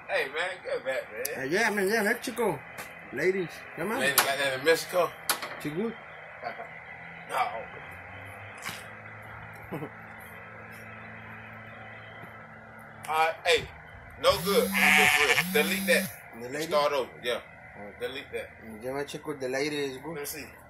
Hey, man, get back, man. Yeah, man, yeah, Mexico. Ladies, come on. Ladies got that in Mexico. She good? No. Hey, no good. Delete that. The lady? Start over, yeah. Delete that. Yeah, Mexico, the lady is good. Let me see.